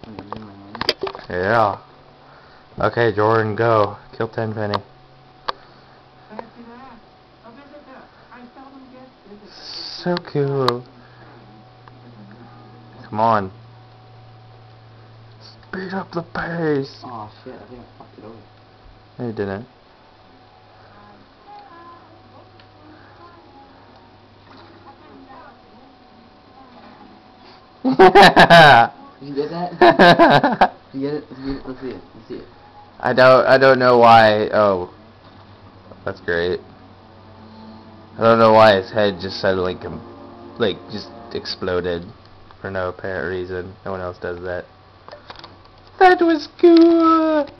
Yeah. Okay, Jordan, go. Kill Tenpenny. So cool. Come on. Speed up the pace. Oh shit, I think I fucked it over. No, you didn't. Did you get that? Did you get it? Let's see it. Let's see it. I don't know why. Oh, that's great. I don't know why his head just suddenly just exploded for no apparent reason. No one else does that. That was cool.